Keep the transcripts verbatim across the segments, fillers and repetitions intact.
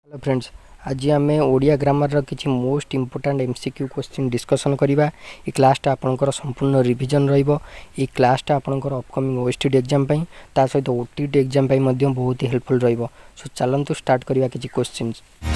Hello friends, आज आम Odia grammar किसी most important MCQ question discussion करवा। ये क्लासटा आपंकर संपूर्ण रिविजन रही क्लासटा आपंकर अपकमिंग ओएसटीडी एग्जाम ता सहित ओटीटी एग्जाम बहुत ही हेल्पफुल रहिबो। सो चलंतु स्टार्ट करवा किसी क्वेश्चन।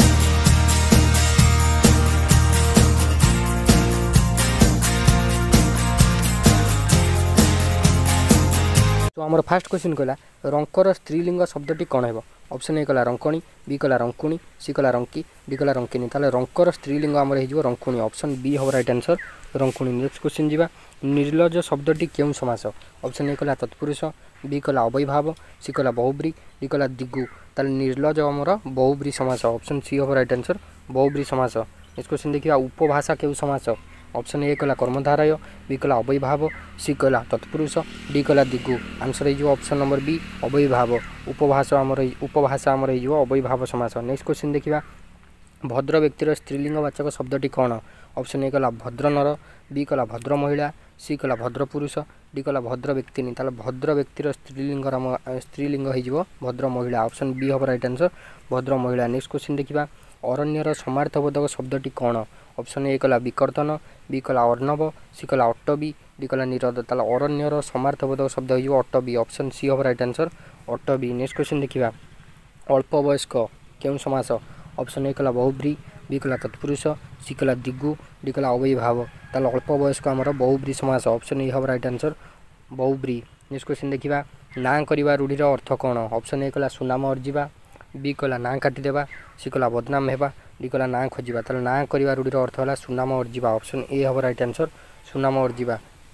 तो आमर फास्ट क्वेश्चन कहला रंकर स्त्रीलिंग शब्दटी कौन है? ऑप्शन ए कला रंकणी, बी कला रंकुणी, सी कला रंकी, डी कला रंकिनी। ताले रंकर स्त्रीलिंग आमर हो रंकुणी। ऑप्शन बी हम राइट आंसर रंकुणी। नेक्स्ट क्वेश्चन जीवा। निर्लज शब्दटी क्यों समास? ऑप्शन ए कला तत्पुरुष, बी कला अवयभाव, सी कला बहुब्री, डी कला दिगु। ताले निर्लज आमर बहुब्री समास। ऑप्शन सी हम राइट आंसर बहुब्री समास। नेक्स्ट क्वेश्चन देखिए उपभाषा क्यों समास? ऑप्शन ए कला कर्मधारय, बी कला अवयभाव, सी कला तत्पुरुष, डी कला दिगु। आंसर हो ऑप्शन नंबर बी अवयभाव। उपभाषा आमर उपभाषा आमर हो अवयभाव समास। नेक्स्ट क्वेश्चन देखिए भद्र व्यक्तिर स्त्रीलिंगवाचक शब्दटी कौन? ऑप्शन ए कला भद्र नर, बी कला भद्र महिला, सी कला भद्र पुरुष, डी कला भद्र व्यक्तिनी। ताले भद्र व्यक्तिर स्त्रीलिंग स्त्रीलिंग हो भद्र महिला। ऑप्शन बी हम राइट आंसर भद्र महिला। नेक्स्ट क्वेश्चन देखिए अरण्यर समार्थबोधक शब्दटी कौन? ऑप्शन ए कला विकर्तन, बी कला अर्णव, सी कला अट्टबी, डी कला निरद। ताला अरण्यर समार्थबोधक शब्द हो अट्टबी। ऑप्शन सी हम राइट आंसर अट्टबी। नेक्स्ट क्वेश्चन देखिए अल्प वयस्क क्यों समास? ऑप्शन ए कला बहुब्री, बी कला तत्पुरुष, सी कला दिगु, डी कला अवयभाव। ताला अल्प वयस्क आमर बहुब्री समास। ऑप्शन ए हम राइट आंसर बहुब्री। नेक्स्ट क्वेश्चन देखिए ना करवा रूढ़ीर अर्थ कौन? ऑप्शन ए कला सुनाम अर्जिबा, बी कला ना काटिदेबा, सी कला बदनाम हेबा, डी कला ना खोजा। ताले ना करवा रूढ़ीर अर्थ है सुनाम अर्जिबा। ऑप्शन ए हम राइट आंसर सुनाम अर्जिबा।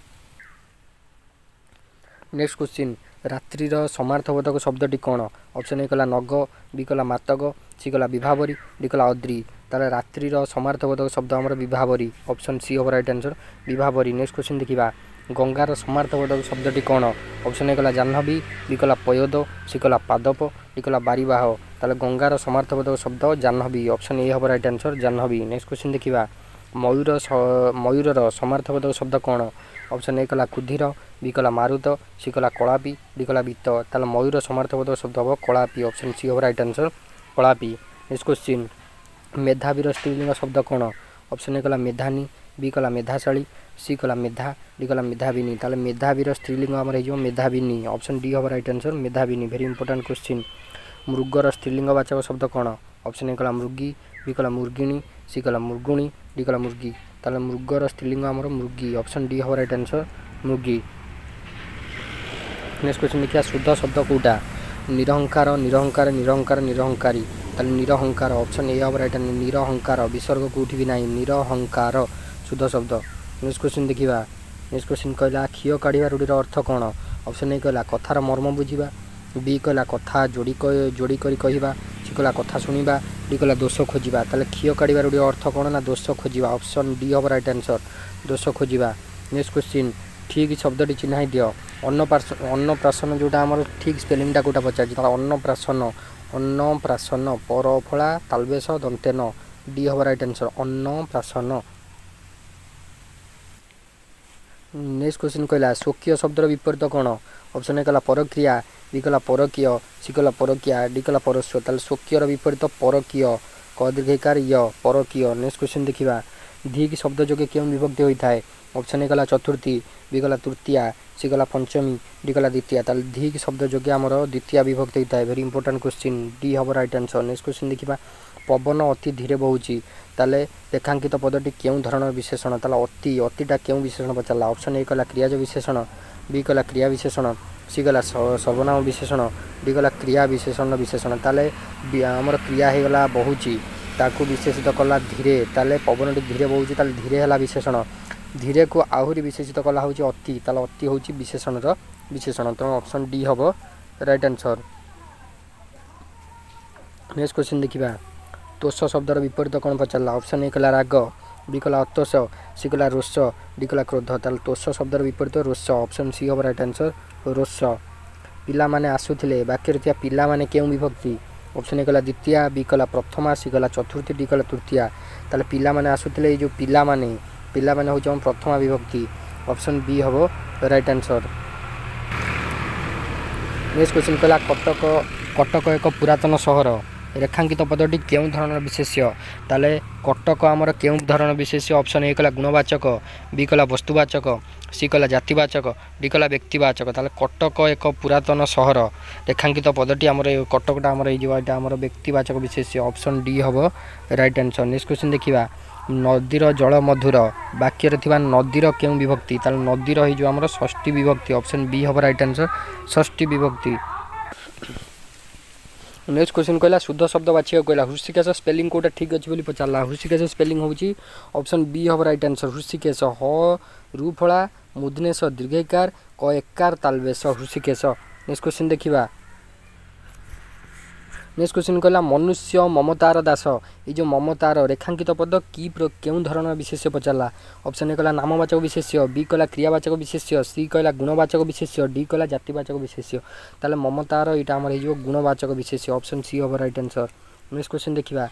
नेक्स्ट क्वेश्चन रात्रिर समार्थबोधक शब्दटी कौन? ऑप्शन ए कला नग, बी कला मातक, सी कला विभावरी, डी कला अद्री। ताले रात्रिर समार्थबोधक शब्द आमर विभावरी। ऑप्शन सी हम राइट आंसर विभावरी। नेक्स्ट क्वेश्चन देखिए गंगार समार्थबोधक शब्दटी कौन? ऑप्शन ए कला जाह्नवी, बी कला पयोद, सी कला पादप, डी कला बारीवाह। ताले गंगार समार्थबोधक शब्द जाह्नवी। ऑप्शन ए हम राइट आंसर जाह्नवी। नेक्स्ट क्वेश्चन देखिए मयूर मयूरर समार्थबोधक शब्द कौन? ऑप्शन ए कला कुधीर, बी कला मारुत, सी कला कलापी, डी कला वित्त। ताले मयूर समार्थबोधक शब्द हम कलापी। ऑप्शन सी हम राइट आंसर कलापी। नेक्स्ट क्वेश्चन मेधावीर स्त्रीलिंग शब्द कौन? ऑप्शन ए कला मेधानी, बी कला मेधाशाली, सी कला मेधा, डी कला मेधाविनी। ताले मेधावीर स्त्रीलिंग आमर हो मेधाविनी। ऑप्शन डी हम राइट आंसर मेधाविनी। वेरी इंपोर्टेंट क्वेश्चन मृगर स्त्रीलिंगवाचक शब्द कौन? ऑप्शन ए कला मृगी, बी कला मुर्गिणी, सी कला मुर्गुणी, डी कला मुर्गी। ताले मृगर स्त्रीलिंग आमर मृगी। ऑप्शन डी हम राइट आंसर मृगी। नेक्स्ट क्वेश्चन देखिए शुद्ध शब्द कौटा? निरहंकार, निरहंकार, निरहंकार, निरहंकारी। ताले निरहंकार। ऑप्शन ए हम राइट आंसर निरहंकार। विसर्ग कौटी भी नहीं निरहंकार शुद्ध शब्द। नेक्स्ट क्वेश्चन देखिए नेक्स्ट क्वेश्चन कहला क्षीय काढ़ा रूढ़ीर अर्थ कौन? ऑप्शन ए कहला कथार मर्म बुझा, बी कहला कथा जोड़ी जोड़ी करी कहवा, सी कहला कथा शुणा, डी कहला दोष खोजा। ताले क्षीय काढ़ा रूढ़ीर अर्थ कौन ना दोष खोजा। ऑप्शन डी हम राइट आंसर दोष खोजा। नेक्स्ट क्वेश्चन ठीक शब्दटी चिन्ह दियो। अन्नप्राशन अन्नप्राशन जोटा आमर ठीक स्पेलिंगटा कौटा पचार अन्नप्राशन अन्नप्राशन परफला तालबेश दंतेन। डी हम राइट आंसर अन्नप्राशन। नेक्स्ट क्वेश्चन कहला स्वकीय शब्दर विपरीत कौन? ऑप्शन ए कला परक्रिया, बी कला परकीय, सी कला परकिया, डी कला परस्व। ताले स्वकीयर विपरीत परकीय क दीर्घकार य परकीय। नेक्स्ट क्वेश्चन देखिए धी की शब्द जोगे क्यों विभक्ति होता है? ऑप्शन ए कला चतुर्थी, बी कला तृतीया, सी कला पंचमी, डी कला द्वितीय। ताले धी की शब्द जोगे आमर द्वितीय विभक्ति होता है। वेरी इंपोर्टेंट क्वेश्चन डी हम राइट आंसर। नेक्स्ट क्वेश्चन देखिए पवन अति धीरे बहुची। ताले रेखांकित पदटी क्यों धरण विशेषण? ताले अति अतिटा क्यों विशेषण पचारा? ऑप्शन ए कला क्रियाज विशेषण, बी कला क्रिया विशेषण, सी कला सर्वनाम विशेषण, डी कला क्रिया विशेषण विशेषण। ताले आमर क्रिया हो गला बहुची ताकू विशेषित कला धीरे। ताले पवनटी धीरे बहुची ताले धीरे है विशेषण। धीरे को आहरी विशेषित कला हूँ अति। ताले अति हूँ विशेषण विशेषण। तो ऑप्शन डी हम राइट आंसर। नेक्स्ट क्वेश्चन देखिए तोष शब्दर विपरीत कौन पचारा? ऑप्शन ए कला राग, बी कला अतोष, सी कला रोष, डी कला क्रोध। ताले तोष शब्दर विपरीत रोष। ऑप्शन सी हम राइट आंसर रोष। पिला माने आसुथिले वाक्य थिया पिला माने क्यों विभक्ति? ऑप्शन ए कला द्वितीय, बी कला प्रथमा, सी कला चतुर्थी, डी कला तृतीया। ताले पिला माने आसुथिले ये जो पिला माने पिला माने होची हम प्रथमा विभक्ति। ऑप्शन बी हम राइट आंसर। नेक्स्ट क्वेश्चन कहला कटक कटक एक पुरातन सहर रेखांकित पदटी केउं धरण विशेष्य ताले कटक आमर केउं धरण विशेष्य ऑप्शन ए कला गुणवाचक बी कला वस्तुवाचक सी कला जातिवाचक डी कला व्यक्तिवाचक ताले कटक एक पुरातन सहर रेखांकित पदटी आमर कटकटा आमर ये आमर व्यक्तिवाचक विशेष्य ऑप्शन डी हम राइट आंसर। नेक्स्ट क्वेश्चन देखिए नदीर जल मधुर वाक्य नदीर केउं विभक्ति ताले नदीर हो आमर षष्ठी विभक्ति ऑप्शन बी हम राइट आंसर षष्ठी विभक्ति। नेक्स्ट क्वेश्चन कहला शुद्ध शब्द बाछिया कहला हृषिकेश स्पेलिंग कोटा ठीक अच्छी बोली पचारा हृषिकेश स्पेलिंग होची ऑप्शन बी हम राइट आंसर हृषिकेश ह रूफला मुदनेश दीर्घकार क एकार तालवेश हृषिकेश। नेक्स्ट क्वेश्चन देखिबा नेक्स्ट क्वेश्चन कहला मनुष्य ममतार दास ये जो ममतार रेखांकित पद कि केउं धरण विशेष्य पचारा ऑप्शन ए कहला नामवाचक विशेष्य बी कहला क्रियावाचक विशेष्य सी कहला गुणवाचक विशेष्य डी कहला जातिवाचक विशेष्य ताले ममतार यहाँ आमर हो गुणवाचक विशेष्य ऑप्शन सी हम राइट आंसर। नेक्स्ट क्वेश्चन देखिबा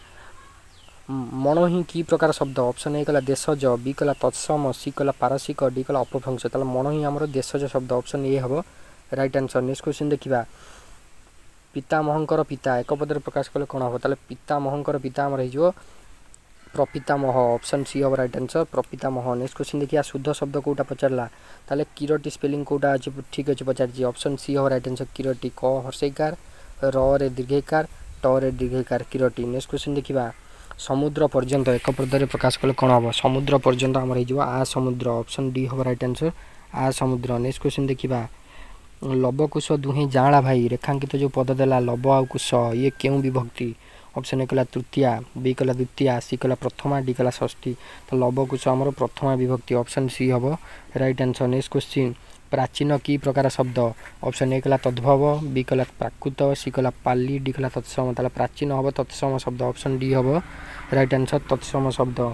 मण ही कि प्रकार शब्द ऑप्शन ए कहला देशज बी कहला तत्सम सी कहला पारसिक डी कहला अपभ्रंश ताले मण ही आमर देशज शब्द ऑप्शन ए हम राइट आंसर। नेक्स्ट क्वेश्चन देखिबा पितामहंकर पिता एक पदर प्रकाश कले कौन हम ताले पितामहंकर पिता आमर हो प्रपितामह ऑप्शन सी हम राइट आंसर प्रपितामह। नेक्स्ट क्वेश्चन देखिए शुद्ध शब्द कोटा पचारा ताले किरटी स्पेलिंग कोटा अच्छी ठीक अच्छे पचार ऑप्शन सी हम राइट आंसर किरटी क हर्षईकार र रे दीर्घकार ट रे दीर्घकार किरटी। नेक्स्ट क्वेश्चन देखिए समुद्र पर्यंत एक पदर प्रकाश कले कौन हम समुद्र पर्यंत आमर हो आ समुद्र ऑप्शन डी हम राइट आंसर आ समुद्र। नेक्स्ट क्वेश्चन देखिए लवकुश दुहे जाँला भाई रेखांकित जो पद देला लव आ कुश ये क्यों विभक्ति ऑप्शन ए कला तृतीया बी कला द्वितीया सी कला प्रथमा डी कला षष्ठी तो लवकुश आमर प्रथमा विभक्ति ऑप्शन सी हम राइट आंसर। नेक्स्ट क्वेश्चन प्राचीन की प्रकार शब्द ऑप्शन ए कला तद्भव बी कला प्राकृत सी कला पाली डी कला तत्सम ताला प्राचीन हम तत्सम शब्द ऑप्शन डी हम राइट आंसर तत्सम शब्द।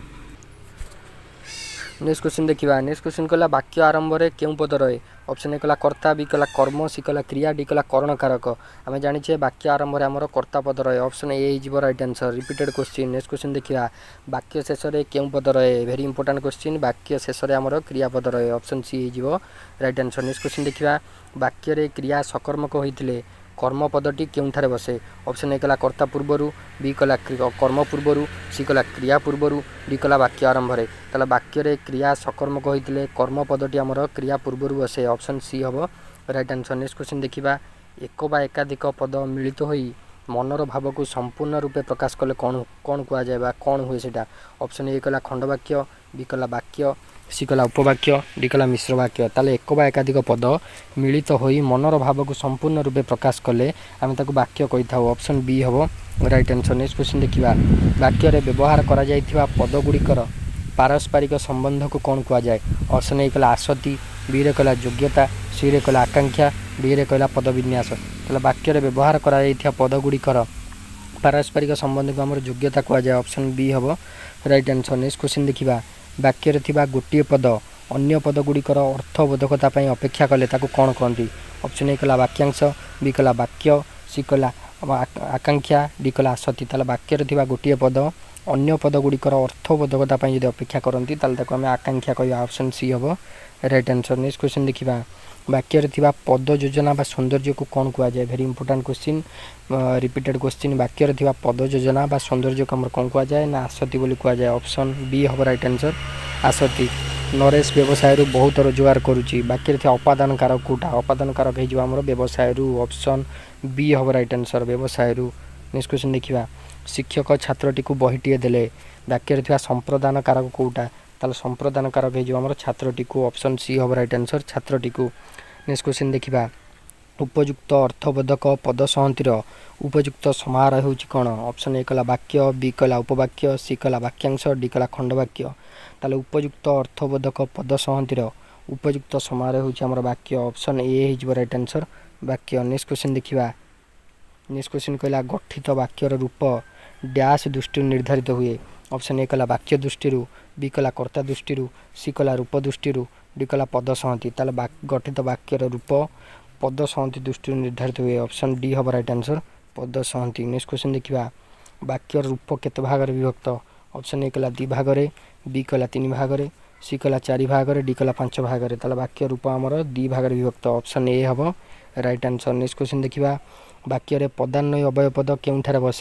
नेक्स्ट क्वेश्चन देखिए नेक्स्ट क्वेश्चन कहला वाक्य आरंभ में क्यों पद रहे ऑप्शन ए कला कर्ता बी कला कर्म सी कला क्रिया डी कला करणकारक आम जाने वाक्य आरंभ में आमर कर्ता पद रहे option A is right answer repeated question. Next question देखिए वाक्य शेष में क्यों पद रहे वेरी इंपोर्टेंट क्वेश्चन वाक्य शेष में आमर क्रियापद रहे option C is right answer. Next question देखिए वाक्य क्रिया सकर्मक होते कर्म पदटी केउठारे बसे ऑप्शन ए कला कर्ता पूर्वर बी कला कर्म पूर्वर सी कला क्रिया पूर्वर डी कला वाक्य आरंभ में ताला वाक्य क्रिया सकर्मक होते कर्म पदटी आमर क्रिया पूर्वर बसे ऑप्शन सी हम राइट आंसर। नेक्स्ट क्वेश्चन देखिए एक बा एकाधिक पद मिलित होई मनर भाव को संपूर्ण रूपे प्रकाश कले कौन कौन कहुए कौन हुए से ऑप्शन ए कला खंडवाक्य बी कला वाक्य सी कला उपवाक्य डी कला मिश्र वाक्य ताले एक बा एकाधिक पद मिलित होई मनर भाव को संपूर्ण रूपे प्रकाश कले आम ताको वाक्य कही था ऑप्शन बी हम राइट आंसर। नेक्स्ट क्वेश्चन देखिए वाक्य रे व्यवहार करा जायथिबा पद गुड़िकर पारस्परिक संबंध को कौन कहुए ऑप्शन ए कला आसती बी रे कला योग्यता सी रे कला आकांक्षा डी रे कला पद विन्यास ताले वाक्य रे व्यवहार करा जायथिबा पद गुड़िकर पारस्परिक संबंध को आमर योग्यता कहुए ऑप्शन बी हम राइट आंसर। नेक्स्ट क्वेश्चन देखिए वाक्य थिबा गोटे पद अन्य पद गुड़िकर अर्थबोधकता अपेक्षा कले ताको कौन कहती ऑप्शन ए कला वाक्यांश बी कला वाक्य सी कला आकांक्षा डी कला आसती ताला वाक्य थिबा गोटे पद अन्य पद गुड़िकर अर्थबोधकता जब अपेक्षा करती ताको आम आकांक्षा कह ऑप्शन सी हम राइट आंसर। नेक्स्ट क्वेश्चन देखिए वाक्य थिबा पद योजना बा सौंदर्य को कौन कहुए very important question repeated question वाक्य थिबा पद योजना बा सौंदर्य को आम कौन कहुए ना आसती बोली कहुए ऑप्शन बी हम राइट आंसर आसती। नरेश व्यवसाय बहुत रोजगार करुच्ची वाक्य थिबा अपादान कारक कोटा अपादान कारक हो आम व्यवसाय ऑप्शन बी हम राइट आंसर व्यवसाय। नेक्स्ट क्वेश्चन देखिए शिक्षक छात्रटी को बहीटे देले वाक्य थिबा संप्रदान कारक कोटा ताले संप्रदान कारक हो आम छात्रटी को ऑप्शन सी हम राइट आंसर छात्रटी को। नेक्स्ट क्वेश्चन देखिए उपयुक्त अर्थबोधक पद सहतिर उपयुक्त समाहार होची कौन ऑप्शन ए कला वाक्य बी कला उपवाक्य सी कला वाक्यांश डी कला खंडवाक्य ताले उपयुक्त अर्थबोधक पद सहतिर उपयुक्त समाहार होची आमर वाक्य option A is right answer वाक्य। नेक्स्ट क्वेश्चन देखिए नेक्स्ट क्वेश्चन कहला गठित वाक्यर रूप डैश दृष्टि निर्धारित हुए ऑप्शन ए कला वाक्य दृष्टि बी कला कर्ता दृष्टि सी कला रूप दृष्टि डी कला पद सहती ताले गठित वाक्यर रूप पद सहती दृष्टि निर्धारित हुए ऑप्शन डी हम राइट आंसर पद सहती। नेक्स्ट क्वेश्चन देखिए वाक्यर रूप केते भाग विभक्त ऑप्शन ए कला दि भाग बी कला तीन भाग सी कला चारि भाग डी कला पांच भाग ताले वाक्य रूप आमर दि भाग विभक्त ऑप्शन ए हम राइट आंसर। नेक्स्ट क्वेश्चन देखिए वाक्य पदान्वय अवय पद केउठारे बसे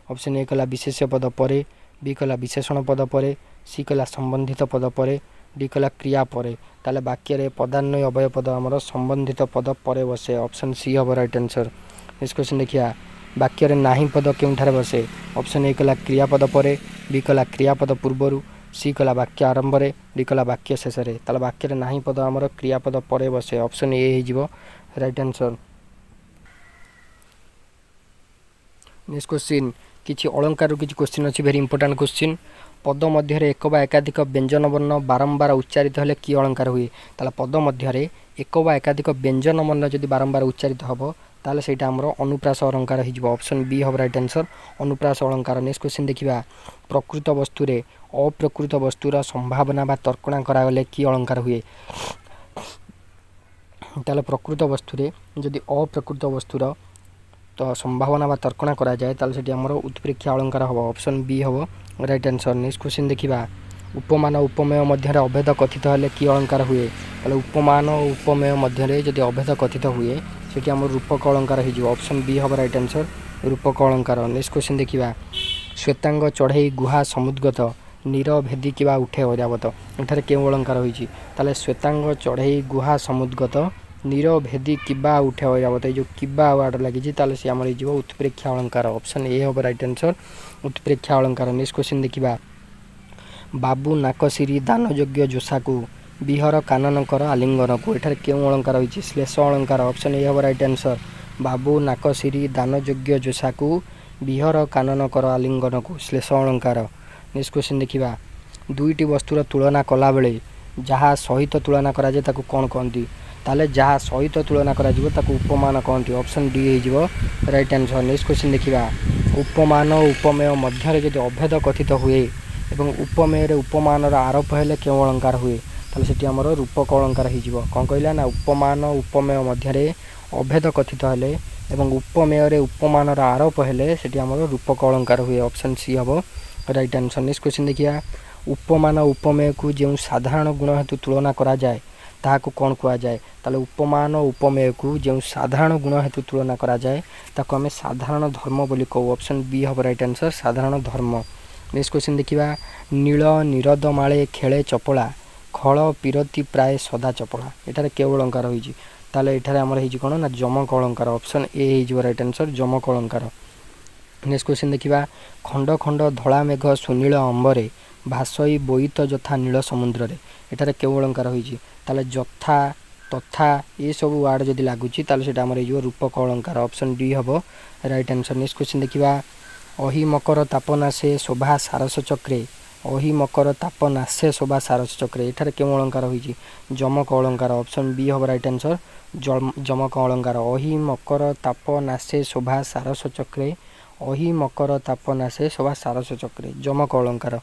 ऑप्शन ए कला विशेष्य पद पर, बी कला विशेषण पद पर, सी कला संबंधित पद पर, डी कला क्रिया पर। ताले वाक्य पदान्वय अवय पद आमर संबंधित पद पर बसे, ऑप्शन सी हम राइट आंसर। नेक्स्ट क्वेश्चन देखिए, वाक्य नाही पद केउठारे बसे, ऑप्शन ए कला क्रियापद पर, बी कला क्रियापद पूर्वर, सी कला वाक्य आरंभ रे, डी कला वाक्य शेष रे। ताले वाक्य नाही पद आमर क्रियापद पर बसे, ऑप्शन ए हो राइट आंसर। नेक्स्ट क्वेश्चन, किछि अलंकार किछि क्वेश्चन अछि, वेरी इंपोर्टेंट क्वेश्चन। पद मध्य एक बा एकाधिक व्यंजन वर्ण बारंबार उच्चारित हेले कि अलंकार हुए। ताले पद मध्य एक बा एकाधिक व्यंजन वर्ण जदि बारंबार उच्चारित हम ताले सेटा हमर अनुप्रास अलंकार हो, ऑप्शन बी हम राइट आंसर, अनुप्रास अलंकार। नेक्स्ट क्वेश्चन देखिबा, प्रकृत वस्तु रे अप्रकृत वस्तुर संभावना बा तर्कणा करागले कि अलंकार हुए। ताले प्रकृत वस्तु रे जदि अप्रकृत वस्तुर तो संभावना बा तर्कणा करा जाए ताले सेटी हमर उत्प्रेक्षा अलंकार हम, ऑप्शन बी हम राइट आंसर। नेक्स्ट क्वेश्चन देखिबा, उपमान उपमेय मध्य अभेद कथित हेले कि अलंकार हुए। ताले उपमान और उपमेय मध्य जदि अभेद कथित हुए सेटी हमर रूपक अलंकार हो, ऑप्शन बी हम राइट आंसर, रूपक अलंकार। नेक्स्ट क्वेश्चन देखिबा, श्वेतांग चढ़ई गुहा समुद्गत नीर भेदी किबा उठे अरावत, एठारे केउ अलंकार होईची। ताले श्वेतांग चढ़ई गुहा समुद्गत नीर भेदी किबा उठे अरावत, जो किबा वार्ड लगी ताले से हमर हो उत्प्रेक्षा अलंकार, ऑप्शन ए हम राइट आंसर, उत्प्रेक्षा अलंकार। नेक्स्ट क्वेश्चन देखिबा, बाबू नाकसिरी दानयोग्य जोशाकू बिहर काननकर आलिंगन को, एठारे केउ अलंकार होईची, श्लेष अलंकार, ऑप्शन ए हम राइट आंसर। बाबू नाकसिरी दानयोग्य जोशाकू बिहर काननकर आलिंगन को, श्लेष अलंकार। नेक्स्ट क्वेश्चन देखिबा, दुईटी वस्तुर तुलना कला बेले जहाँ सहित तुलना करा जाए ताकू कोन कहंती। ताले जहाँ सहित तुलना करा जिवो ताकू उपमान कहंती, ऑप्शन डी हो राइट आंसर। नेक्स्ट क्वेश्चन देखिबा, उपमान और उपमेय मध्य जदि अभेद कथित हुए एवं उपमेय रे उपमान आरोप हेले केउ अलंकार हुए। ताले सेटी हमर रूपक अलंकार हो जिवो, कोन कहला ना उपमान उपमेय मध्य अभेद कथित हेले एवं उपमेय रे उपमान आरोप हेले सेटी हमर रूपक अलंकार हुए, ऑप्शन सी हम राइट आंसर। नेक्स्ट क्वेश्चन देखिया, उपमान उपमेय को जो साधारण गुण हेतु तुलना करा जाए ताहाकू कोन कुआ जाए। ताले उपमान उपमेय को जो साधारण गुण हेतु तुलना करा जाए ताको हमें साधारण धर्म बोली कहू, ऑप्शन बी हम राइट आंसर, साधारण धर्म। नेक्स्ट क्वेश्चन देखिबा, नील निरद माळे खेले चपला खल पिरती प्राय सदा चपला, एठारे केउ अलंकार होईची। ताले एठारे हमर हेजी कोन ना जमक अलंकार, ऑप्शन ए हेजी राइट आंसर, जमक अलंकार। नेक्स्ट क्वेश्चन देखिबा, खंड खंड धला मेघ सुनील अंबरे भासई बोईत जथा नील समुद्र रे, एठारे केउ अलंकार होईची। ताले जथा तथा ये सब वार्ड जदि लागुची ताले सेटा हमर हेजी रूपक अलंकार, ऑप्शन डी हम राइट आंसर। नेक्स्ट क्वेश्चन देखिबा, अहि मकर तापनाशे शोभा सारस चक्रे, अहि मकर तापनाशे शोभा सारस चक्रे, एठारे केउ अलंकार होईची, जमक अलंकार, ऑप्शन बी हम राइट आंसर, जमक अलंकार। अहि मकर तापनाशे शोभा सारस चक्रे, अहि मकर तापनाशे शोभा सारस चक्रे, जमक अलंकार।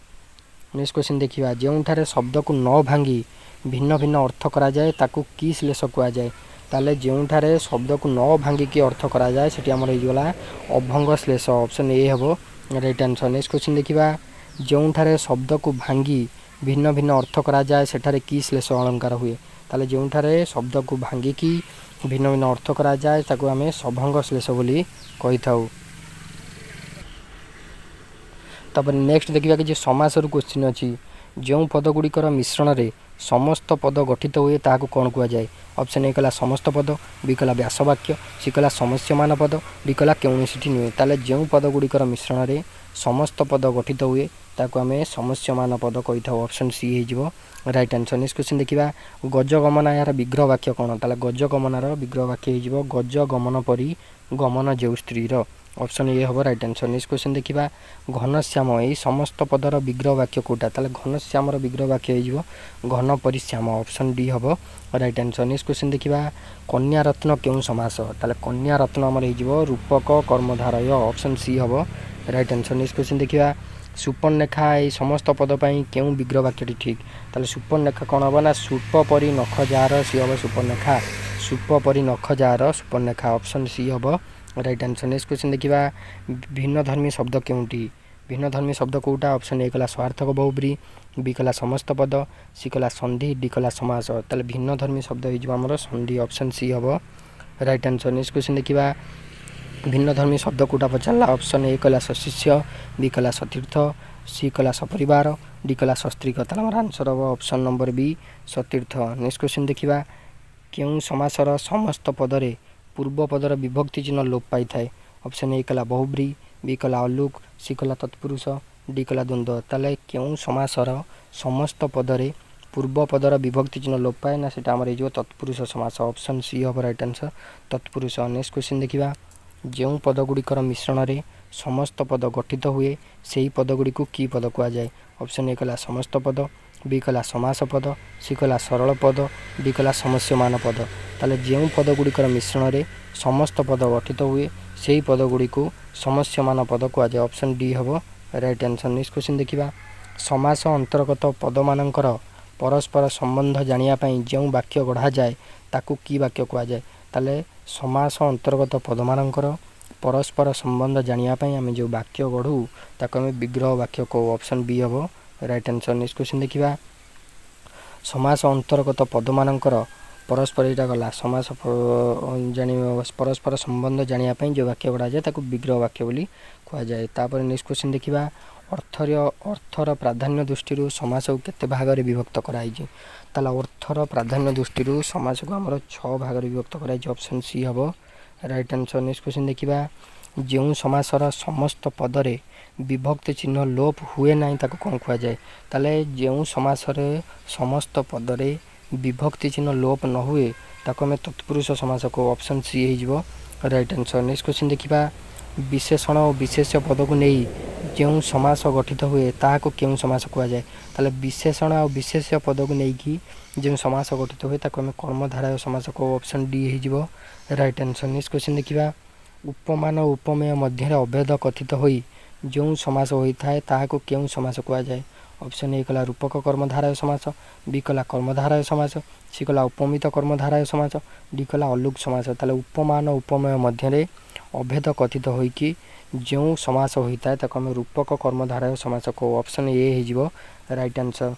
नेक्स्ट क्वेश्चन देखिबा, जेउठारे शब्द को न भांगी भिन्न भिन्न अर्थ करा जाए ताकू की श्लेष कुआ जाए। ताले जेउठारे शब्द को न भांगी की अर्थ करा जाए सेठी हमर हेजला अभंग श्लेष, ऑप्शन ए हबो राइट आंसर। नेक्स्ट क्वेश्चन देखिबा, जेउठारे शब्द को भांगी भिन्न भिन्न अर्थ करा जाए सेठारे की श्लेष अलंकार हुए। ताले जेउठारे शब्द को भांगी की भिन्न भिन्न अर्थ करा जाए ताकू हमें सभंग श्लेष बोली कहि थाउ। तापर नेक्स्ट देखिबा कि जे समास रु क्वेश्चन अछि, जो पद गुड़िकर मिश्रण रे समस्त पद गठित हुए ताकू कोन कुआ जाए। ऑप्शन ए कला समस्त पद, बी कला व्यासवाक्य, सी कला समस्यमान पद, डी कला केउनिसिटी नुहे। ताले जो पद गुड़िकर मिश्रण रे समस्त पद गठित हुए ताकू आमे समस्यमान पद कहि थाउ, ऑप्शन सी हे जिवो राइट आंसर। नेक्स्ट क्वेश्चन देखिबा, गज गमन यार विग्रह वाक्य कोन। ताले गज गमनार विग्रह वाक्य हे जिवो गज गमन परी गमन जेउ स्त्री रो, ऑप्शन ए हबो राइट आंसर। नेक्स्ट क्वेश्चन देखिबा, घनश्याम ए समस्त पदर विग्रह वाक्य कोटा। ताले घनश्यामर विग्रह वाक्य हे जिवो घन परी श्याम, ऑप्शन डी हबो राइट आंसर। नेक्स्ट क्वेश्चन देखिबा, कन्या रत्न केउ समास। ताले कन्या रत्न हमर हे जिवो रूपक कर्मधारय, ऑप्शन सी हबो राइट आंसर। नेक्स्ट क्वेश्चन देखिबा, सुपर्णरेखा ए समस्त पद पई केउ विग्रह वाक्यटी ठीक। ताले सुपर्णरेखा कोन हबो ना सूप परी नख जार सी हबो सुपर्णरेखा, सूप परी नख जार सुपर्णरेखा, ऑप्शन सी हबो राइट आंसर। नेक्स्ट क्वेश्चन देखिबा, भिन्न धर्मी शब्द केउटी। भिन्न धर्मी शब्द कोटा, ऑप्शन ए कला स्वार्थक बहुब्री, बी कला समस्त पद, सी कला संधि, डी कला समास। ताले भिन्न धर्मी शब्द हे जो हमर संधि, ऑप्शन सी हबो राइट आंसर। नेक्स्ट क्वेश्चन देखिबा, ଭିନ୍ନଧର୍ମୀ ଶବ୍ଦ କୋଉଟା ପଚାରିଲା ଅପସନ୍ ଏ କହିଲା ସଶିଷ୍ୟ, ବି କହିଲା ସତୀର୍ଥ, ସି କହିଲା ସପରିବାର, ଡି କହିଲା ସସ୍ତ୍ରୀକ। ତାହେଲେ ଆମର ଆନ୍ସର୍ ହେବ ଅପସନ୍ ନମ୍ବର ବି ସତୀର୍ଥ। ନେକ୍ସଟ କ୍ୱେଶ୍ଚିନ୍ ଦେଖିବା, କେଉଁ ସମାସର ସମସ୍ତ ପଦରେ ପୂର୍ବ ପଦର ବିଭକ୍ତି ଚିହ୍ନ ଲୋପ ପାଇଥାଏ? ଅପସନ୍ ଏ କହିଲା ବହୁବ୍ରୀ, ବି କହିଲା ଅଲୁକ, ସି କହିଲା ତତ୍ପୁରୁଷ, ଡି କହିଲା ଦ୍ୱନ୍ଦ୍ୱ। ତାହେଲେ କେଉଁ ସମାସର ସମସ୍ତ ପଦରେ ପୂର୍ବ ପଦର ବିଭକ୍ତି ଚିହ୍ନ ଲୋପ ପାଏ? ନା ସେଟା ଆମର ହେଇଯିବ ତତ୍ପୁରୁଷ ସମାସ। ଅପସନ୍ ସି ହେବ ରାଇଟ୍ ଆନ୍ସର୍, ତତ୍ପୁରୁଷ। ନେକ୍ସଟ କ୍ୱେଶ୍ଚିନ୍ ଦେଖିବା, ଯେଉଁ ପଦଗୁଡ଼ିକର ମିଶ୍ରଣରେ ସମସ୍ତ ପଦ ଗଠିତ ହୁଏ ସେହି ପଦଗୁଡ଼ିକୁ କି ପଦ କୁହାଯାଏ? ଅପସନ୍ ଏ କହିଲା ସମସ୍ତ ପଦ, ବି କହିଲା ସମାସ ପଦ, ସି କହିଲା ସରଳ ପଦ, ଡି କହିଲା ସମସ୍ୟମାନ ପଦ। ତାହେଲେ ଯେଉଁ ପଦଗୁଡ଼ିକର ମିଶ୍ରଣରେ ସମସ୍ତ ପଦ ଗଠିତ ହୁଏ ସେହି ପଦଗୁଡ଼ିକୁ ସମସ୍ୟମାନ ପଦ କୁହାଯାଏ। ଅପସନ୍ ଡି ହେବ ରାଇଟ୍ ଆନ୍ସର୍। ନେକ୍ସଟ କ୍ୱେଶ୍ଚିନ୍ ଦେଖିବା, ସମାସ ଅନ୍ତର୍ଗତ ପଦମାନଙ୍କର ପରସ୍ପର ସମ୍ବନ୍ଧ ଜାଣିବା ପାଇଁ ଯେଉଁ ବାକ୍ୟ ଗଢ଼ାଯାଏ ତାକୁ କି ବାକ୍ୟ କୁହାଯାଏ? ତାହେଲେ ସମାସ ଅନ୍ତର୍ଗତ ପଦମାନଙ୍କର ପରସ୍ପର ସମ୍ବନ୍ଧ ଜାଣିବା ପାଇଁ ଆମେ ଯେଉଁ ବାକ୍ୟ ଗଢ଼ୁ ତାକୁ ଆମେ ବିଗ୍ରହ ବାକ୍ୟ କହୁ। ଅପସନ୍ ବି ହେବ ରାଇଟ୍ ଆନ୍ସର୍। ନେକ୍ସଟ କ୍ୱେଶ୍ଚିନ୍ ଦେଖିବା, ସମାସ ଅନ୍ତର୍ଗତ ପଦମାନଙ୍କର ପରସ୍ପର ଏଇଟା ଗଲା ସମାସ ଜାଣିବା ପରସ୍ପର ସମ୍ବନ୍ଧ ଜାଣିବା ପାଇଁ ଯେଉଁ ବାକ୍ୟ ଗଢ଼ାଯାଏ ତାକୁ ବିଗ୍ରହ ବାକ୍ୟ ବୋଲି କୁହାଯାଏ। ତାପରେ ନେକ୍ସଟ କ୍ୱେଶ୍ଚିନ୍ ଦେଖିବା, ଅର୍ଥର ଅର୍ଥର ପ୍ରାଧାନ୍ୟ ଦୃଷ୍ଟିରୁ ସମାସକୁ କେତେ ଭାଗରେ ବିଭକ୍ତ କରାଯାଇଛି? ତାହେଲେ ଅର୍ଥର ପ୍ରାଧାନ୍ୟ ଦୃଷ୍ଟିରୁ ସମାସକୁ ଆମର ଛଅ ଭାଗରେ ବିଭକ୍ତ କରାଯାଇଛି। ଅପସନ୍ ସି ହେବ ରାଇଟ୍ ଆନ୍ସର୍। ନେକ୍ସଟ କ୍ୱେଶ୍ଚିନ୍ ଦେଖିବା, ଯେଉଁ ସମାସର ସମସ୍ତ ପଦରେ ବିଭକ୍ତି ଚିହ୍ନ ଲୋପ ହୁଏ ନାହିଁ ତାକୁ କ'ଣ କୁହାଯାଏ? ତାହେଲେ ଯେଉଁ ସମାସରେ ସମସ୍ତ ପଦରେ ବିଭକ୍ତି ଚିହ୍ନ ଲୋପ ନ ହୁଏ ତାକୁ ଆମେ ତତ୍ପୁରୁଷ ସମାସ କହୁ। ଅପସନ୍ ସି ହେଇଯିବ ରାଇଟ୍ ଆନ୍ସର୍। ନେକ୍ସଟ କ୍ୱେଶ୍ଚିନ୍ ଦେଖିବା, ବିଶେଷଣ ଓ ବିଶେଷ୍ୟ ପଦକୁ ନେଇ ଯେଉଁ ସମାସ ଗଠିତ ହୁଏ ତାହାକୁ କେଉଁ ସମାସ କୁହାଯାଏ? ତାହେଲେ ବିଶେଷଣ ଆଉ ବିଶେଷ୍ୟ ପଦକୁ ନେଇକି ଯେଉଁ ସମାସ ଗଠିତ ହୁଏ ତାକୁ ଆମେ କର୍ମଧାରୟ ସମାସ କହୁ। ଅପସନ୍ ଡି ହେଇଯିବ ରାଇଟ୍ ଆନ୍ସର୍। ନେକ୍ସଟ କ୍ୱେଶ୍ଚିନ୍ ଦେଖିବା, ଉପମାନ ଓ ଉପମେୟ ମଧ୍ୟରେ ଅଭେଦ କଥିତ ହୋଇ ଯେଉଁ ସମାସ ହୋଇଥାଏ ତାହାକୁ କେଉଁ ସମାସ କୁହାଯାଏ? ଅପସନ୍ ଏ କହିଲା ରୂପକ କର୍ମଧାରୟ ସମାସ, ବି କହିଲା କର୍ମଧାରୟ ସମାସ, ସି କହିଲା ଉପମିତ କର୍ମଧାରୟ ସମାସ, ଡି କହିଲା ଅଲୁକ ସମାସ। ତାହେଲେ ଉପମାନ ଉପମେୟ ମଧ୍ୟରେ ଅଭେଦ କଥିତ ହୋଇକି ଯେଉଁ ସମାସ ହୋଇଥାଏ ତାକୁ ଆମେ ରୂପକ କର୍ମଧାରୟ ସମାସ କହୁ। ଅପସନ୍ ଏ ହେଇଯିବ ରାଇଟ୍ ଆନ୍ସର୍।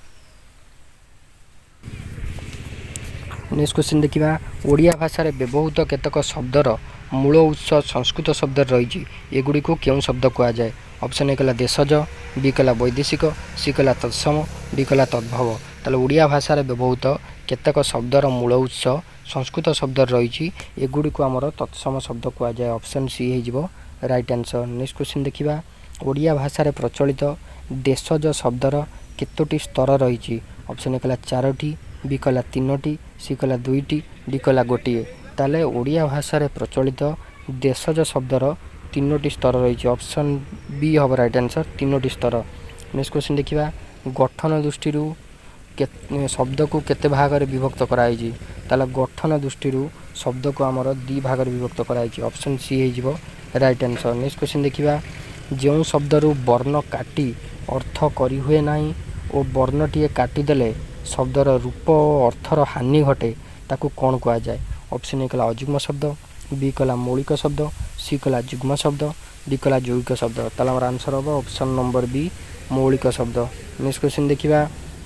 ନେକ୍ସଟ କ୍ୱେଶ୍ଚିନ୍ ଦେଖିବା, ଓଡ଼ିଆ ଭାଷାରେ ବ୍ୟବହୃତ କେତେକ ଶବ୍ଦର ମୂଳ ଉତ୍ସ ସଂସ୍କୃତ ଶବ୍ଦରେ ରହିଛି ଏଗୁଡ଼ିକୁ କେଉଁ ଶବ୍ଦ କୁହାଯାଏ? ଅପସନ୍ ଏ କହିଲା ଦେଶଜ, ବି କହିଲା ବୈଦେଶିକ, ସି କହିଲା ତତ୍ସମ, ଡି କହିଲା ତଦ୍ଭବ। ତାହେଲେ ଓଡ଼ିଆ ଭାଷାରେ ବ୍ୟବହୃତ କେତେକ ଶବ୍ଦର ମୂଳ ଉତ୍ସ ସଂସ୍କୃତ ଶବ୍ଦରେ ରହିଛି ଏଗୁଡ଼ିକୁ ଆମର ତତ୍ସମ ଶବ୍ଦ କୁହାଯାଏ। ଅପସନ୍ ସି ହେଇଯିବ ରାଇଟ୍ ଆନ୍ସର୍। ନେକ୍ସଟ କ୍ୱେଶ୍ଚିନ୍ ଦେଖିବା, ଓଡ଼ିଆ ଭାଷାରେ ପ୍ରଚଳିତ ଦେଶଜ ଶବ୍ଦର କେତୋଟି ସ୍ତର ରହିଛି? ଅପସନ୍ ଏ କହିଲା ଚାରୋଟି, ବି କହିଲା ତିନୋଟି, ସି କହିଲା ଦୁଇଟି, ଡି କହିଲା ଗୋଟିଏ। ତାହେଲେ ଓଡ଼ିଆ ଭାଷାରେ ପ୍ରଚଳିତ ଦେଶଜ ଶବ୍ଦର ତିନୋଟି ସ୍ତର ରହିଛି। ଅପସନ୍ ବି ହେବ ରାଇଟ୍ ଆନ୍ସର୍, ତିନୋଟି ସ୍ତର। ନେକ୍ସଟ କ୍ୱେଶ୍ଚିନ୍ ଦେଖିବା, ଗଠନ ଦୃଷ୍ଟିରୁ ଶବ୍ଦକୁ କେତେ ଭାଗରେ ବିଭକ୍ତ କରାଯାଇଛି? ତାହେଲେ ଗଠନ ଦୃଷ୍ଟିରୁ ଶବ୍ଦକୁ ଆମର ଦୁଇ ଭାଗରେ ବିଭକ୍ତ କରାଯାଇଛି। ଅପସନ୍ ସି ହେଇଯିବ ରାଇଟ୍ ଆନ୍ସର୍। ନେକ୍ସଟ କ୍ୱେଶ୍ଚିନ୍ ଦେଖିବା, ଯେଉଁ ଶବ୍ଦରୁ ବର୍ଣ୍ଣ କାଟି ଅର୍ଥ କରିହୁଏ ନାହିଁ ଓ ବର୍ଣ୍ଣଟିଏ କାଟିଦେଲେ ଶବ୍ଦର ରୂପ ଓ ଅର୍ଥର ହାନି ଘଟେ ତାକୁ କ'ଣ କୁହାଯାଏ? ଅପସନ୍ ଏ କହିଲା ଅଯୁଗ୍ମ ଶବ୍ଦ, ବି କହିଲା ମୌଳିକ ଶବ୍ଦ, ସି କହିଲା ଯୁଗ୍ମ ଶବ୍ଦ, ଡି କହିଲା ଯୌଗିକ ଶବ୍ଦ। ତାହେଲେ ଆମର ଆନ୍ସର୍ ହେବ ଅପସନ୍ ନମ୍ବର ବି ମୌଳିକ ଶବ୍ଦ। ନେକ୍ସଟ କ୍ୱେଶ୍ଚିନ୍ ଦେଖିବା,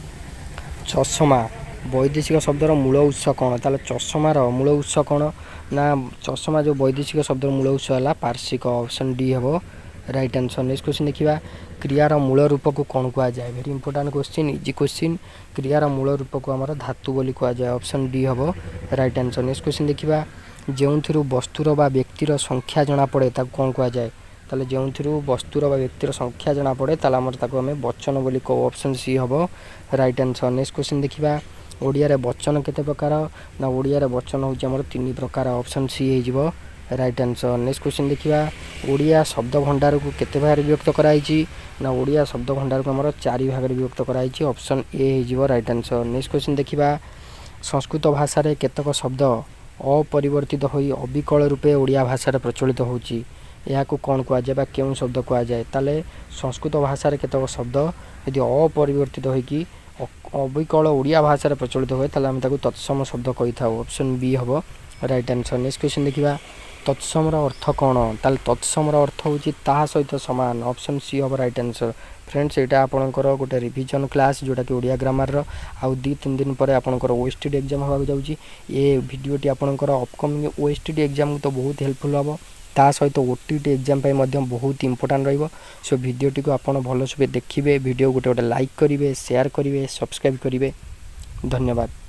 ଚଷମା ବୈଦେଶିକ ଶବ୍ଦର ମୂଳ ଉତ୍ସ କ'ଣ? ତାହେଲେ ଚଷମାର ମୂଳ ଉତ୍ସ କ'ଣ? ନା ଚଷମା ଯେଉଁ ବୈଦେଶିକ ଶବ୍ଦର ମୂଳ ଉତ୍ସ ହେଲା ପାର୍ଶ୍ୱିକ। ଅପସନ୍ ଡି ହେବ ରାଇଟ୍ ଆନ୍ସର୍। ନେକ୍ସଟ କ୍ୱେଶ୍ଚିନ୍ ଦେଖିବା, କ୍ରିୟାର ମୂଳ ରୂପକୁ କ'ଣ କୁହାଯାଏ? Very important question, easy question. କ୍ରିୟାର ମୂଳ ରୂପକୁ ଆମର ଧାତୁ ବୋଲି କୁହାଯାଏ। ଅପସନ୍ ଡି ହେବ ରାଇଟ୍ ଆନ୍ସର୍। ନେକ୍ସଟ କ୍ୱେଶ୍ଚିନ୍ ଦେଖିବା, ଯେଉଁଥିରୁ ବସ୍ତୁର ବା ବ୍ୟକ୍ତିର ସଂଖ୍ୟା ଜଣାପଡ଼େ ତାକୁ କ'ଣ କୁହାଯାଏ? ତାହେଲେ ଯେଉଁଥିରୁ ବସ୍ତୁର ବା ବ୍ୟକ୍ତିର ସଂଖ୍ୟା ଜଣାପଡ଼େ ତାହେଲେ ଆମର ତାକୁ ଆମେ ବଚନ ବୋଲି କହୁ। ଅପସନ୍ ସି ହେବ ରାଇଟ୍ ଆନ୍ସର୍। ନେକ୍ସଟ କ୍ୱେଶ୍ଚିନ୍ ଦେଖିବା, ଓଡ଼ିଆରେ ବଚନ କେତେ ପ୍ରକାର? ନା ଓଡ଼ିଆରେ ବଚନ ହେଉଛି ଆମର ତିନି ପ୍ରକାର। ଅପସନ୍ ସି ହେଇଯିବ ରାଇଟ୍ ଆନ୍ସର୍। ନେକ୍ସଟ କ୍ୱେଶ୍ଚିନ୍ ଦେଖିବା, ଓଡ଼ିଆ ଶବ୍ଦ ଭଣ୍ଡାରକୁ କେତେ ଭାଗରେ ବିଭକ୍ତ କରାଯାଇଛି? ନା ଓଡ଼ିଆ ଶବ୍ଦ ଭଣ୍ଡାରକୁ ଆମର ଚାରି ଭାଗରେ ବିଭକ୍ତ କରାଯାଇଛି। ଅପସନ୍ ଏ ହେଇଯିବ ରାଇଟ୍ ଆନ୍ସର୍। ନେକ୍ସଟ କ୍ୱେଶ୍ଚିନ୍ ଦେଖିବା, ସଂସ୍କୃତ ଭାଷାରେ କେତେକ ଶବ୍ଦ ଅପରିବର୍ତ୍ତିତ ହୋଇ ଅବିକଳ ରୂପେ ଓଡ଼ିଆ ଭାଷାରେ ପ୍ରଚଳିତ ହେଉଛି ଏହାକୁ କ'ଣ କୁହାଯାଏ ବା କେଉଁ ଶବ୍ଦ କୁହାଯାଏ? ତାହେଲେ ସଂସ୍କୃତ ଭାଷାରେ କେତେକ ଶବ୍ଦ ଯଦି ଅପରିବର୍ତ୍ତିତ ହୋଇକି ଅବିକଳ ଓଡ଼ିଆ ଭାଷାରେ ପ୍ରଚଳିତ ହୁଏ ତାହେଲେ ଆମେ ତାକୁ ତତ୍ସମ ଶବ୍ଦ କହିଥାଉ। ଅପସନ୍ ବି ହେବ ରାଇଟ୍ ଆନ୍ସର୍। ନେକ୍ସଟ କ୍ୱେଶ୍ଚିନ୍ ଦେଖିବା, ତତ୍ସମର ଅର୍ଥ କ'ଣ? ତାହେଲେ ତତ୍ସମର ଅର୍ଥ ହେଉଛି ତାହା ସହିତ ସମାନ। ଅପସନ୍ ସି ହେବ ରାଇଟ୍ ଆନ୍ସର୍। ଫ୍ରେଣ୍ଡସ୍, ଏଇଟା ଆପଣଙ୍କର ଗୋଟେ ରିଭିଜନ୍ କ୍ଲାସ୍ ଯେଉଁଟାକି ଓଡ଼ିଆ ଗ୍ରାମାରର ଆଉ ଦୁଇ ତିନି ଦିନ ପରେ ଆପଣଙ୍କର O S T D exam ହେବାକୁ ଯାଉଛି। ଏ ଭିଡ଼ିଓଟି ଆପଣଙ୍କର upcoming O S T D ଏକ୍ଜାମ୍କୁ ତ ବହୁତ ହେଲ୍ପଫୁଲ୍ ହେବ। ता सहित ओटीटी एग्जाम पाई मध्य बहुत इंपोर्टेंट रहिबो। सो वीडियोटी को आपण भलो से देखिबे, वीडियो गोटे गोटे लाइक करिवे, शेयर करिवे, सब्सक्राइब करिवे। धन्यवाद।